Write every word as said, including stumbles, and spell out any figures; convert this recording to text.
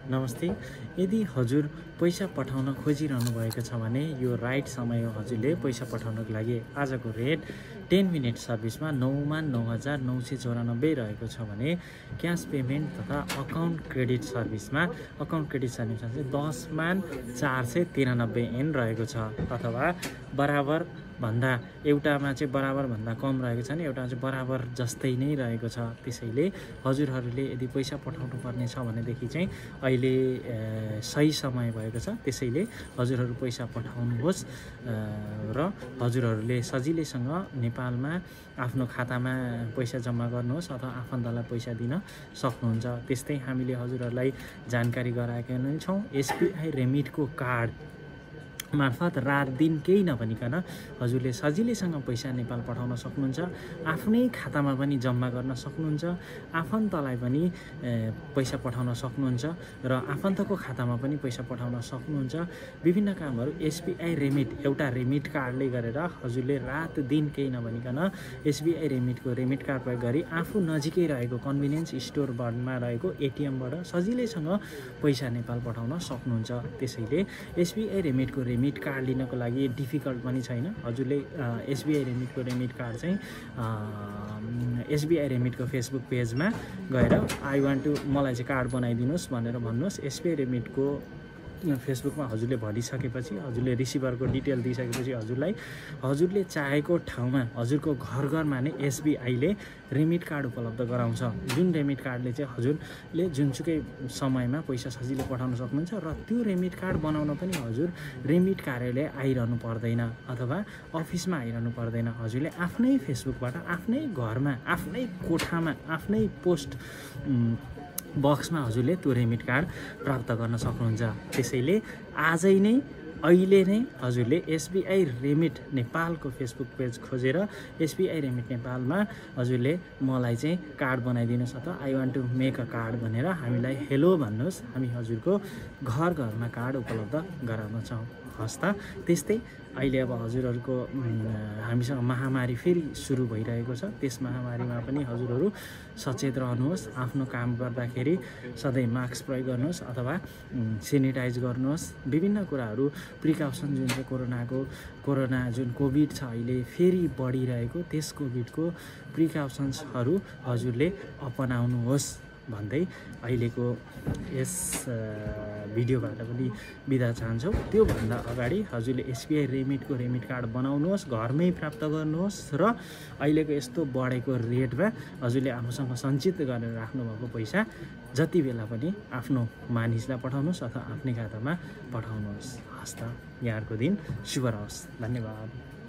नमस्ते। यदि हजुर पैसा पठाउन खोजिरहनु भएको छ भने यो राइट समय हो हजुरले पैसा पठाउनको लागि। आजको रेट टेन मिनट सर्भिसमा नौमा नौ हजार नौ सय चौरानब्बे रहेको छ भने क्यास पेमेन्ट तथा अकाउन्ट क्रेडिट सर्भिसमा अकाउन्ट क्रेडिट सर्भिसमा चाहिँ दसमा चार सय तिरानब्बे एन रहेको छ, अथवा बराबर भन्दा एउटामा चाहिँ बराबर भन्दा कम रहेको छ भने एउटामा चाहिँ बराबर जस्तै नै रहेको छ। त्यसैले हजुरहरूले यदि पैसा पठाउनु पर्ने छ भनेदेखि चाहिँ अहिले सही समय भएको छ। त्यसैले हजुरहरू पैसा पठाउनुहोस् र हजुरहरूले सजिलैसँग नेपालमा आफ्नो खातामा पैसा जम्मा गर्नुहोस् अथवा आफन्तलाई पैसा दिन सक्नुहुन्छ। त्यस्तै हामीले हजुरहरूलाई जानकारी गराएका नै छौँ। एसबीआई रेमिटको कार्ड मार्फत रात दिन केही नभनिकन हजुरले सजिलैसँग पैसा नेपाल पठाउन सक्नुहुन्छ। आफ्नै खातामा पनि जम्मा गर्न सक्नुहुन्छ, आफन्तलाई पनि पैसा पठाउन सक्नुहुन्छ र आफन्तको खातामा पनि पैसा पठाउन सक्नुहुन्छ। विभिन्न कामहरू एसबीआई रेमिट एउटा रेमिट कार्डले गरेर हजुरले रात दिन केही नभनिकन एसबीआई रेमिटको रेमिट कार्ड प्रयोग गरी आफू नजिकै रहेको कन्भिनियन्स स्टोरमा रहेको एटिएमबाट सजिलैसँग पैसा नेपाल पठाउन सक्नुहुन्छ। त्यसैले एसबीआई रेमिटको रेमिट कार्ड लिनको लागि डिफिकल्ट पनि छैन। हजुरले एसबीआई रेमिटको रेमिट कार्ड चाहिँ एसबीआई रेमिटको फेसबुक पेजमा गएर आई वान्ट टु मलाई चाहिँ कार्ड बनाइदिनुहोस् भनेर भन्नुहोस्। एसबीआई रेमिटको फेसबुकमा हजुरले भनिसकेपछि हजुरले रिसिभरको डिटेल दिइसकेपछि हजुरलाई हजुरले चाहेको ठाउँमा हजुरको घर घरमा नै एसबीआईले रेमिट कार्ड उपलब्ध गराउँछ। जुन रेमिट कार्डले चाहिँ हजुरले जुनसुकै समयमा पैसा सजिलै पठाउन सक्नुहुन्छ र त्यो रेमिट कार्ड बनाउन पनि हजुर रेमिट कार्यालय आइरहनु पर्दैन अथवा अफिसमा आइरहनु पर्दैन। हजुरले आफ्नै फेसबुकबाट आफ्नै घरमा आफ्नै कोठामा आफ्नै पोस्ट बक्समा हजुरले त्यो रेमिट कार्ड प्राप्त गर्न सक्नुहुन्छ। त्यसैले आजै नै अहिले नै हजुरले एसबीआई रेमिट नेपालको फेसबुक पेज खोजेर एसबीआई रेमिट नेपालमा हजुरले मलाई चाहिँ कार्ड बनाइदिनुहोस् अथवा I want to make a card भनेर हामीलाई हेलो भन्नुहोस्। हामी हजुरको घर घरमा कार्ड उपलब्ध गराउनेछौँ। हस् त। त्यस्तै अहिले अब हजुरहरूको हामीसँग महामारी फेरि सुरु भइरहेको छ। त्यस महामारीमा पनि हजुरहरू सचेत रहनुहोस्। आफ्नो काम गर्दाखेरि सधैँ मास्क प्रयोग गर्नुहोस् अथवा सेनिटाइज गर्नुहोस्। विभिन्न कुराहरू प्रिकसन जुन चाहिँ कोरोनाको कोरोना जुन कोभिड छ अहिले फेरि बढिरहेको, त्यस कोभिडको प्रिकसन्सहरू हजुरले अपनाउनुहोस् भन्दै अहिलेको यस भिडियोबाट पनि बिदा चाहन्छौँ। त्योभन्दा अगाडि हजुरले एसबीआई रेमिटको रेमिट कार्ड बनाउनुहोस्, घरमै प्राप्त गर्नुहोस् र अहिलेको यस्तो बढेको रेटमा हजुरले आफूसँग सञ्चित गरेर राख्नुभएको पैसा जति बेला पनि आफ्नो मानिसलाई पठाउनुहोस् अथवा आफ्नै खातामा पठाउनुहोस्। हस् त। यहाँहरूको दिन शुभ रहोस्। धन्यवाद।